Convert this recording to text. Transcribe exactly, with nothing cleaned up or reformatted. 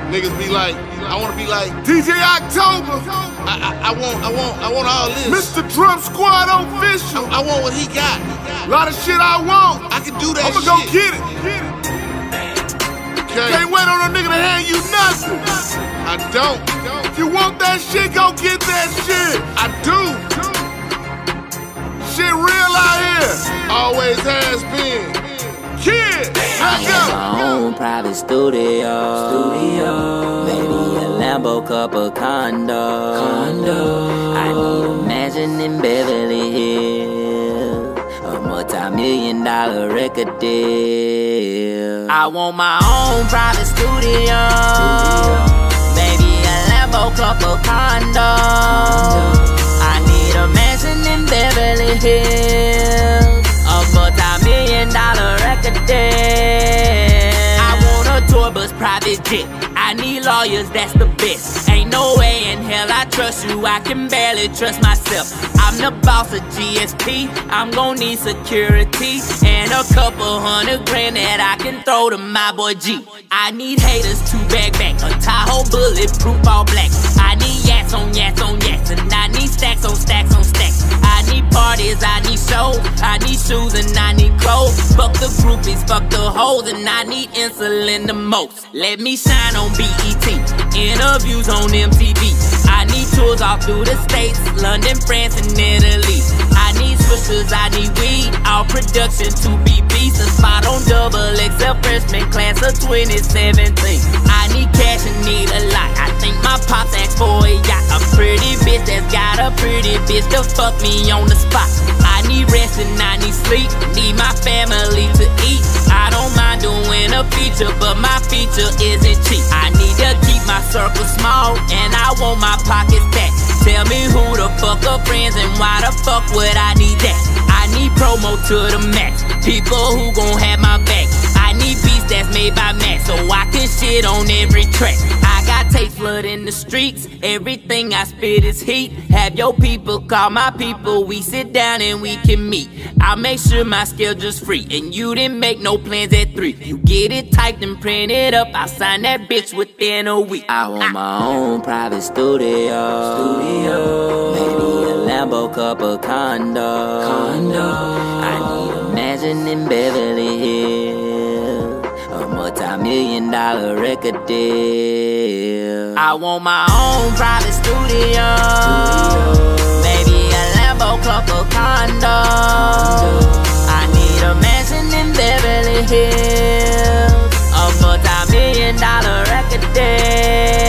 Niggas be like, I wanna be like D J October. I, I, I want, I want, I want all this. Mister Drum Squad official. I, I want what he got. A lot of shit I want. I can do that I'ma shit. go get it. Okay. Can't wait on a nigga to hand you nothing. I don't. If you want that shit, go get that shit. I do. Shit real out here. Always has been. Kid, let's go. My own private studio. Studio. Baby, a Lambo, couple condo. Condo. I need a mansion in Beverly Hills. A multi-million dollar record deal. I want my own private studio. Studio. Baby, a Lambo, couple condo. I need a mansion in Beverly Hills. A multi-million dollar record deal. I want a tour bus, private jet. I need lawyers, that's the best. Ain't no way in hell I trust you, I can barely trust myself. I'm the boss of G S P, I'm gon' need security and a couple hundred grand that I can throw to my boy G. I need haters to back back, a Tahoe bulletproof all black. I need yats on yats on yats, and I need stacks on stacks on stacks. I need parties, I need shows, I need shoes and I need clothes. Fuck the groupies, fuck the hoes, and I need insulin the most. Let me shine on B E T, interviews on M T V. I need tours all through the States, London, France, and Italy. I need swishers, I need weed, all production to B B's. A spot on double X L freshman class of twenty seventeen. I need cash and need a lot, I think my pops asked for a yacht. A pretty bitch that's got a pretty bitch to fuck me on the spot. I need rest and I need sleep, need my family to eat. I don't mind doing a feature, but my feature isn't cheap. I need to keep my circle small, and I want my pockets fat. Tell me who the fuck are friends and why the fuck would I need that? I need promo to the max, people who gon' have my back. I need beats that's made by Max, so I can shit on every track. I got taste flood in the streets, everything I spit is heat. Have your people call my people, we sit down and we can meet. I'll make sure my schedule's free, and you didn't make no plans at three. You get it typed and print it up, I'll sign that bitch within a week. I want my own private studio. Studio. Maybe a Lambo, couple condo. Condo. I need a mansion in Beverly Hills. A multi-million dollar record deal. I want my own private studio. Studio. Maybe a Lambo, couple condo. I need a mansion in Beverly Hills. A multi-million dollar record deal.